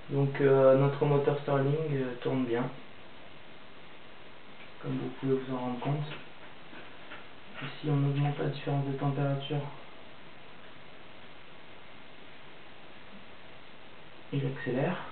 Donc notre moteur Stirling tourne bien, comme vous pouvez vous en rendre compte. Ici on augmente la différence de température, il accélère.